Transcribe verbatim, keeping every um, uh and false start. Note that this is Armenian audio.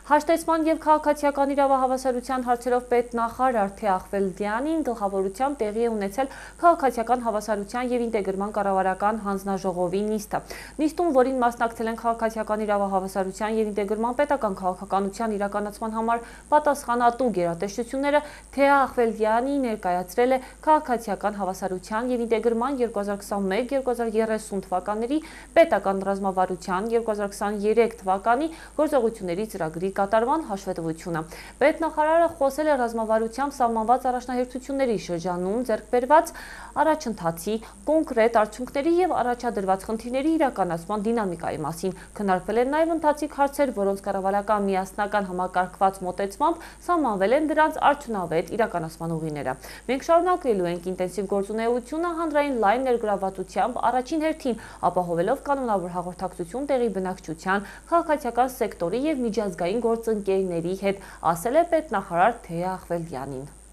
Հաշտեցման և քաղաքացիական իրավահավասարության հարցերով պետնախարար Թեա Ախվելդյանին գլխավորությամբ տեղի է ունեցել քաղաքացիական հավասարության և ինտեգրման կառավարական հանձնաժողովի նիստը։ Նիստում, որին մասնակցել են քաղաքացիական իրավահավասարության և ինտեգրման պետական քաղաքականության իրականացման համար պատասխանատու գերատեսչությունները, Թեա Ախվելդյանի ներկայացրել է քաղաքացիական հավասարության և ինտեգրման երկու հազար քսանմեկ երկու հազար երեսուն թվականների պետական ռազմավարության երկու հազար քսաներեք թվականի գործողությունների ծրագրի կատարման հաշվետվությունը։ Պետնախարարը խոսել է ռազմավարությամբ սահմանված առաջնահերթությունների շրջանում ձեռք բերված առաջընթացի, կոնկրետ արդյունքների և առաջադրված խնդիրների իրականացման դինամիկայի մասին։ Քննարկվել են նաև ընթացիկ հարցեր, որոնց կառավարական միասնական համակարգված մոտեցմամբ սահմանվել են դրանց արդյունավետ իրականացման ուղիները։ Մենք շարունակելու ենք ինտենսիվ գործունեությունը հանրային լայն ներգրավվածությամբ, առաջին հերթին ապահովելով կանոնավոր հաղորդակցություն տեղի բնակչության, քաղաքացիական սեկտորի և միջազգային գործընկերների հետ, ասել է պետնախարար Թեա Ախվելդյանին։